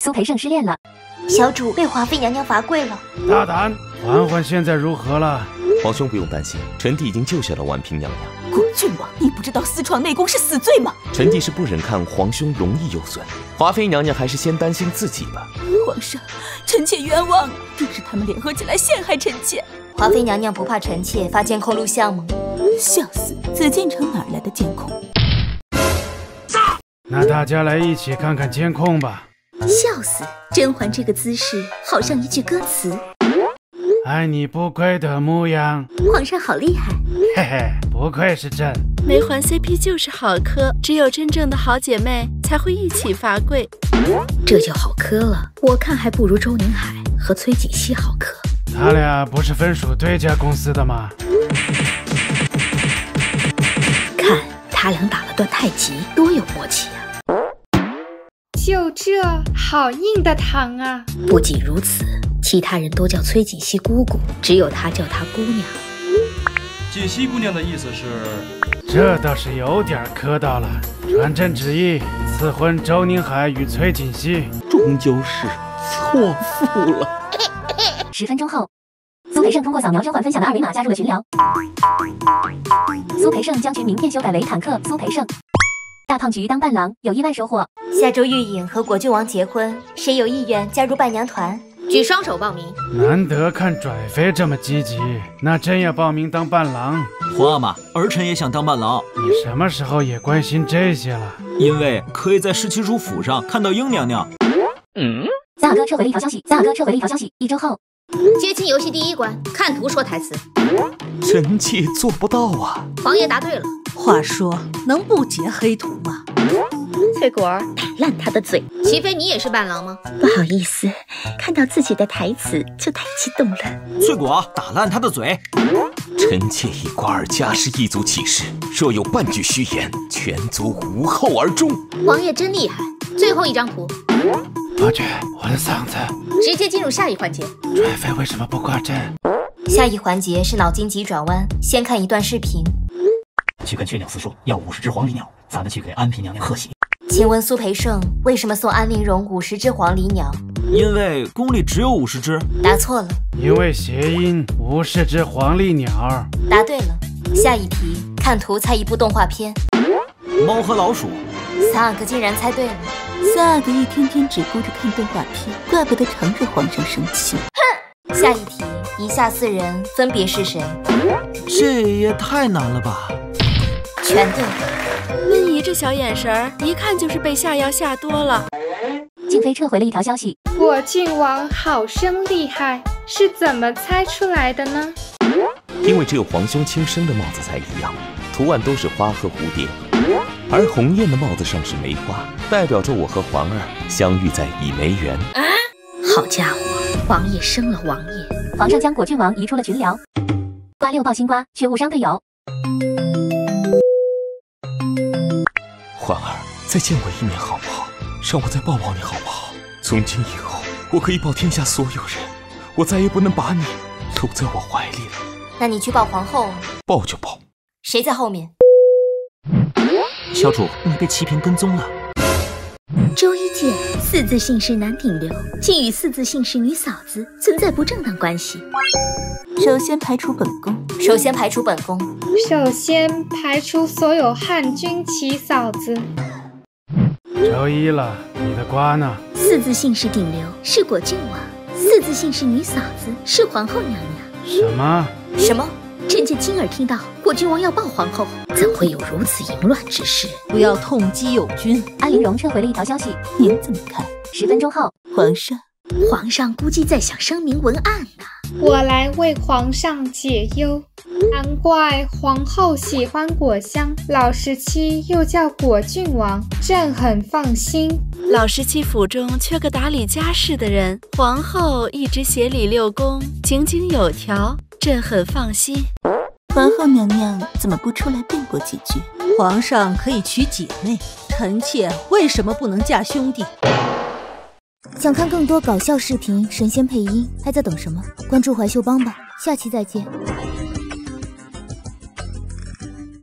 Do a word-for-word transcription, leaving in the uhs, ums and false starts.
苏培盛失恋了， 小主被华妃娘娘罚跪了。 大胆！嬛嬛现在如何了？ 皇兄不用担心，臣弟已经救下了婉嫔娘娘。 果郡王，你不知道私闯内宫是死罪吗？ 臣弟是不忍看皇兄容易有损，华妃娘娘还是先担心自己吧。 皇上，臣妾冤枉，定是他们联合起来陷害臣妾。 华妃娘娘不怕臣妾发监控录像吗？ 笑死！紫禁城哪来的监控？ 那大家来一起看看监控吧。 笑死！甄嬛这个姿势好像一句歌词。 爱你不跪的模样。 皇上好厉害。 嘿嘿，不愧是朕。 梅环 C P 就是好磕，只有真正的好姐妹才会一起罚跪。 这就好磕了，我看还不如周宁海和崔锦熙好磕。 他俩不是分属对家公司的吗？ 看他俩打了段太极，多有默契啊！ 就这，好硬的糖啊！ 不仅如此，其他人都叫崔锦熙姑姑，只有他叫她姑娘。 锦熙姑娘的意思是？ 这倒是有点磕到了。传朕旨意，赐婚周宁海与崔锦熙。 终究是错付了。 十分钟后，苏培盛通过扫描甄嬛分享的二维码加入了群聊。苏培盛将群名片修改为坦克苏培盛。大胖菊当伴郎有意外收获。 下周玉颖和果郡王结婚，谁有意愿加入伴娘团？举双手报名。 难得看拽妃这么积极，那真要报名当伴郎。 皇阿玛，儿臣也想当伴郎。 你什么时候也关心这些了？ 因为可以在侍妻主府上看到英娘娘。 嗯。萨尔哥撤回了一条消息。萨尔哥撤回了一条消息。一周后。 接亲游戏第一关，看图说台词。 臣妾做不到啊。 皇爷答对了。 话说，能不截黑图吗？ 翠果儿打烂他的嘴。齐妃，你也是伴郎吗？不好意思，看到自己的台词就太激动了。 翠果，打烂他的嘴。 臣妾以瓜尔佳氏一族起誓，若有半句虚言，全族无后而终。 皇爷真厉害。最后一张图。 伯爵，我的嗓子。 直接进入下一环节。 拽妃为什么不挂朕？ 下一环节是脑筋急转弯，先看一段视频。 去跟雀鸟司说要五十只黄鹂鸟，咱们去给安嫔娘娘贺喜。 请问苏培盛为什么送安陵容五十只黄鹂鸟？ 因为宫里只有五十只。 答错了。 因为谐音五十只黄鹂鸟。 答对了。下一题，看图猜一部动画片。 猫和老鼠。 萨尔格竟然猜对了。 萨尔格一天天只顾着看动画片，怪不得常惹皇上生气。 哼！下一题，以下四人分别是谁？ 这也太难了吧！ 全对。 温怡这小眼神儿，一看就是被下药下多了。 静妃撤回了一条消息。 果郡王好生厉害，是怎么猜出来的呢？ 因为只有皇兄亲生的帽子才一样，图案都是花和蝴蝶，而鸿雁的帽子上是梅花，代表着我和皇儿相遇在倚梅园。 啊！好家伙，王爷生了王爷！ 皇上将果郡王移出了群聊。瓜六抱新瓜，却误伤队友。 嬛儿，再见我一面好不好？让我再抱抱你好不好？从今以后，我可以抱天下所有人，我再也不能把你搂在我怀里了。 那你去抱皇后。 抱就抱。 谁在后面？ 小主，你被齐嫔跟踪了。 周一见，四字姓氏男顶流，竟与四字姓氏女嫂子存在不正当关系。 首先排除本宫。 首先排除本宫。 首先排除所有汉军旗嫂子。 周一了，你的瓜呢？ 四字姓氏顶流是果郡王，四字姓氏女嫂子是皇后娘娘。 什么？ 什么？朕见亲耳听到果郡王要抱皇后，怎会有如此淫乱之事？ 不要痛击友军。 安陵容撤回了一条消息。 您怎么看？ 十分钟后， 皇上， 皇上估计在想声明文案呢。 我来为皇上解忧。难怪皇后喜欢果香，老十七又叫果郡王，朕很放心。 老十七府中缺个打理家事的人，皇后一直协理六宫，井井有条，朕很放心。 皇后娘娘怎么不出来辩驳几句？皇上可以娶姐妹，臣妾为什么不能嫁兄弟？ 想看更多搞笑视频、神仙配音，还在等什么？关注怀秀帮吧，下期再见。